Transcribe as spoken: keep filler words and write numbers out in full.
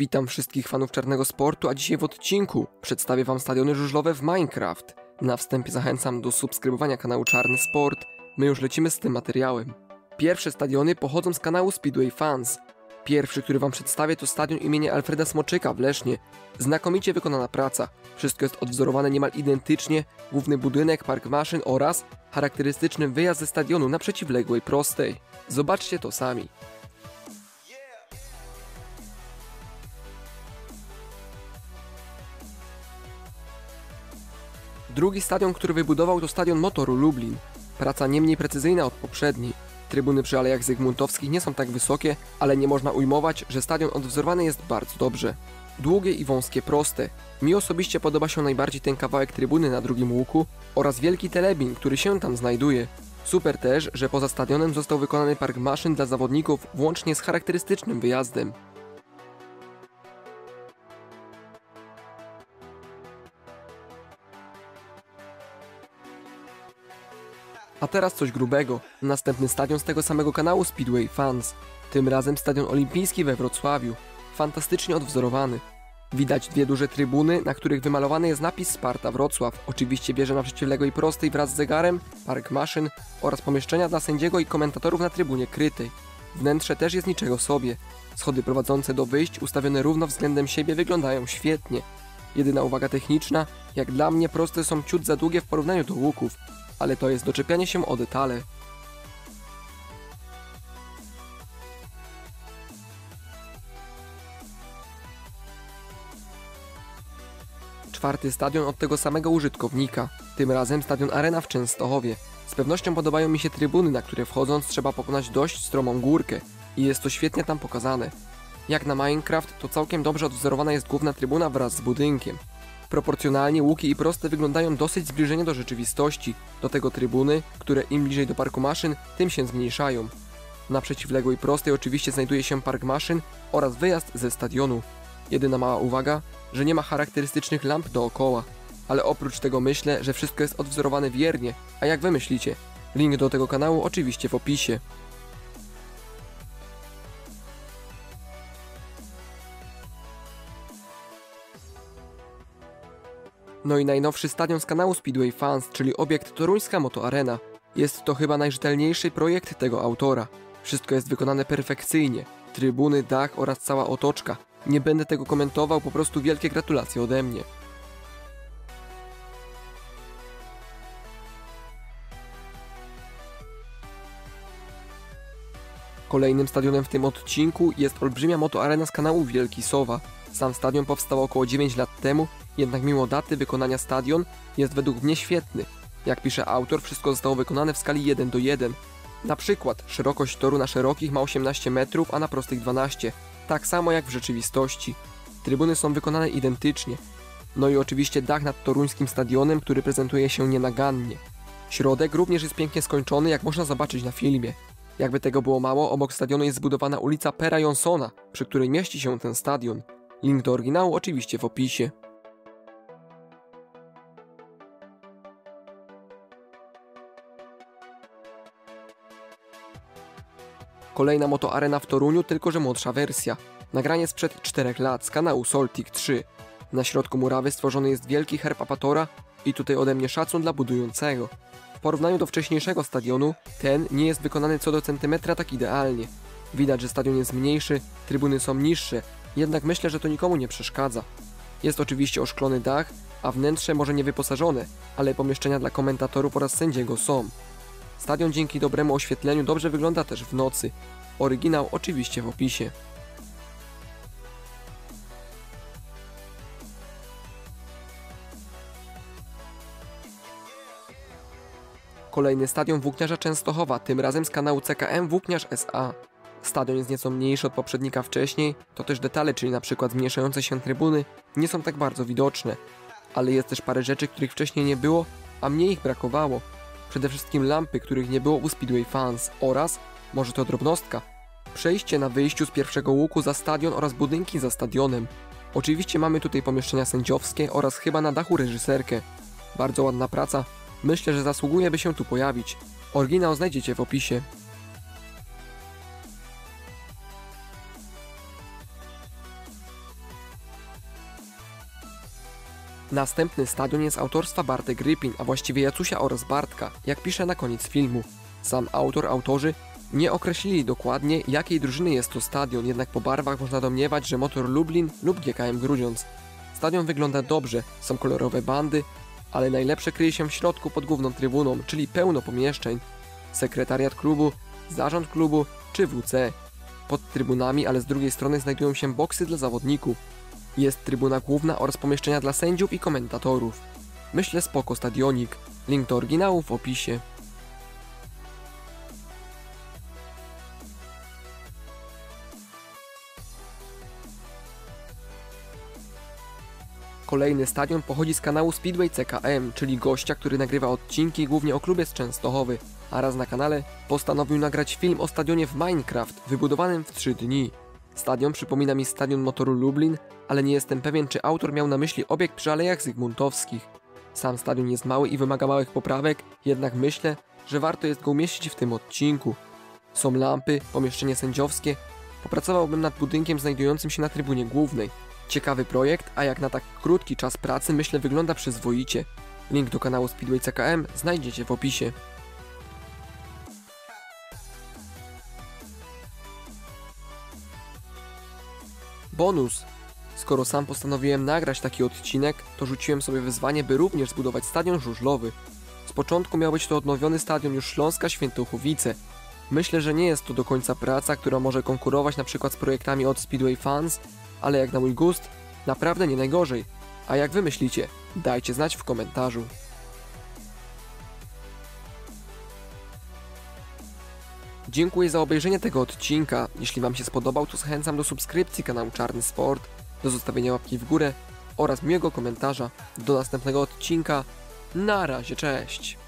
Witam wszystkich fanów czarnego sportu, a dzisiaj w odcinku przedstawię wam stadiony żużlowe w Minecraft. Na wstępie zachęcam do subskrybowania kanału Czarny Sport. My już lecimy z tym materiałem. Pierwsze stadiony pochodzą z kanału Speedway Fans. Pierwszy, który wam przedstawię, to stadion imienia Alfreda Smoczyka w Lesznie. Znakomicie wykonana praca. Wszystko jest odwzorowane niemal identycznie. Główny budynek, park maszyn oraz charakterystyczny wyjazd ze stadionu na przeciwległej prostej. Zobaczcie to sami. Drugi stadion, który wybudował, to stadion Motoru Lublin. Praca nie mniej precyzyjna od poprzedniej. Trybuny przy Alejach Zygmuntowskich nie są tak wysokie, ale nie można ujmować, że stadion odwzorowany jest bardzo dobrze. Długie i wąskie proste. Mi osobiście podoba się najbardziej ten kawałek trybuny na drugim łuku oraz wielki telebin, który się tam znajduje. Super też, że poza stadionem został wykonany park maszyn dla zawodników włącznie z charakterystycznym wyjazdem. A teraz coś grubego. Następny stadion z tego samego kanału Speedway Fans. Tym razem stadion olimpijski we Wrocławiu. Fantastycznie odwzorowany. Widać dwie duże trybuny, na których wymalowany jest napis Sparta Wrocław. Oczywiście wieże na przeciwległej prostej wraz z zegarem, park maszyn oraz pomieszczenia dla sędziego i komentatorów na trybunie krytej. Wnętrze też jest niczego sobie. Schody prowadzące do wyjść, ustawione równo względem siebie, wyglądają świetnie. Jedyna uwaga techniczna, jak dla mnie proste są ciut za długie w porównaniu do łuków. Ale to jest doczepianie się o detale. Czwarty stadion od tego samego użytkownika. Tym razem stadion Arena w Częstochowie. Z pewnością podobają mi się trybuny, na które wchodząc trzeba pokonać dość stromą górkę. I jest to świetnie tam pokazane. Jak na Minecraft, to całkiem dobrze odwzorowana jest główna trybuna wraz z budynkiem. Proporcjonalnie łuki i proste wyglądają dosyć zbliżenie do rzeczywistości, do tego trybuny, które im bliżej do parku maszyn, tym się zmniejszają. Na przeciwległej prostej oczywiście znajduje się park maszyn oraz wyjazd ze stadionu. Jedyna mała uwaga, że nie ma charakterystycznych lamp dookoła, ale oprócz tego myślę, że wszystko jest odwzorowane wiernie, a jak wy myślicie? Link do tego kanału oczywiście w opisie. No i najnowszy stadion z kanału Speedway Fans, czyli obiekt Toruńska Moto Arena. Jest to chyba najrzetelniejszy projekt tego autora. Wszystko jest wykonane perfekcyjnie. Trybuny, dach oraz cała otoczka. Nie będę tego komentował, po prostu wielkie gratulacje ode mnie. Kolejnym stadionem w tym odcinku jest olbrzymia Moto Arena z kanału Wielki Sowa. Sam stadion powstał około dziewięć lat temu, jednak mimo daty wykonania stadion jest według mnie świetny. Jak pisze autor, wszystko zostało wykonane w skali jeden do jeden. Na przykład szerokość toru na szerokich ma osiemnaście metrów, a na prostych dwanaście. Tak samo jak w rzeczywistości. Trybuny są wykonane identycznie. No i oczywiście dach nad toruńskim stadionem, który prezentuje się nienagannie. Środek również jest pięknie skończony, jak można zobaczyć na filmie. Jakby tego było mało, obok stadionu jest zbudowana ulica Pera Jonsona, przy której mieści się ten stadion. Link do oryginału oczywiście w opisie. Kolejna Moto Arena w Toruniu, tylko że młodsza wersja. Nagranie sprzed czterech lat z kanału Soltik trzy. Na środku murawy stworzony jest wielki herb Apatora i tutaj ode mnie szacun dla budującego. W porównaniu do wcześniejszego stadionu, ten nie jest wykonany co do centymetra tak idealnie. Widać, że stadion jest mniejszy, trybuny są niższe, jednak myślę, że to nikomu nie przeszkadza. Jest oczywiście oszklony dach, a wnętrze może nie wyposażone, ale pomieszczenia dla komentatorów oraz sędziego są. Stadion dzięki dobremu oświetleniu dobrze wygląda też w nocy. Oryginał oczywiście w opisie. Kolejny stadion Włókniarza Częstochowa, tym razem z kanału C K M Włókniarz S A. Stadion jest nieco mniejszy od poprzednika wcześniej, to też detale, czyli na przykład zmniejszające się trybuny, nie są tak bardzo widoczne. Ale jest też parę rzeczy, których wcześniej nie było, a mnie ich brakowało. Przede wszystkim lampy, których nie było u Speedway Fans oraz, może to drobnostka, przejście na wyjściu z pierwszego łuku za stadion oraz budynki za stadionem. Oczywiście mamy tutaj pomieszczenia sędziowskie oraz chyba na dachu reżyserkę. Bardzo ładna praca, myślę, że zasługuje, by się tu pojawić. Oryginał znajdziecie w opisie. Następny stadion jest autorstwa Bartek Rypin, a właściwie Jacusia oraz Bartka, jak pisze na koniec filmu. Sam autor, autorzy nie określili dokładnie, jakiej drużyny jest to stadion, jednak po barwach można domniewać, że Motor Lublin lub G K M Grudziądz. Stadion wygląda dobrze, są kolorowe bandy, ale najlepsze kryje się w środku pod główną trybuną, czyli pełno pomieszczeń. Sekretariat klubu, zarząd klubu czy W C. Pod trybunami, ale z drugiej strony znajdują się boksy dla zawodników. Jest trybuna główna oraz pomieszczenia dla sędziów i komentatorów. Myślę spoko stadionik. Link do oryginału w opisie. Kolejny stadion pochodzi z kanału Speedway C K M, czyli gościa, który nagrywa odcinki głównie o klubie z Częstochowy, a raz na kanale postanowił nagrać film o stadionie w Minecraft, wybudowanym w trzy dni. Stadion przypomina mi stadion Motoru Lublin, ale nie jestem pewien, czy autor miał na myśli obiekt przy Alejach Zygmuntowskich. Sam stadion jest mały i wymaga małych poprawek, jednak myślę, że warto jest go umieścić w tym odcinku. Są lampy, pomieszczenie sędziowskie. Popracowałbym nad budynkiem znajdującym się na trybunie głównej. Ciekawy projekt, a jak na tak krótki czas pracy myślę wygląda przyzwoicie. Link do kanału Speedway C K M znajdziecie w opisie. Bonus! Skoro sam postanowiłem nagrać taki odcinek, to rzuciłem sobie wyzwanie, by również zbudować stadion żużlowy. Z początku miał być to odnowiony stadion już Śląska Świętochowice. Myślę, że nie jest to do końca praca, która może konkurować na przykład z projektami od Speedway Fans, ale jak na mój gust, naprawdę nie najgorzej. A jak wy myślicie? Dajcie znać w komentarzu. Dziękuję za obejrzenie tego odcinka. Jeśli wam się spodobał, to zachęcam do subskrypcji kanału Czarny Sport, do zostawienia łapki w górę oraz miłego komentarza. Do następnego odcinka. Na razie, cześć!